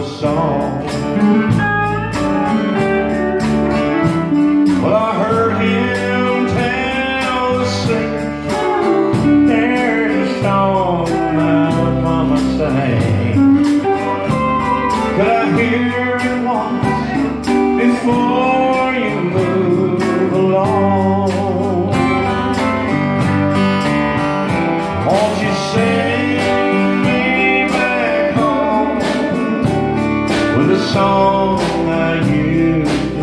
old song. Well, I heard him tell the secret. There's a song my mama sang. Could I hear it once before you move along? Won't you sing me back home with a song I used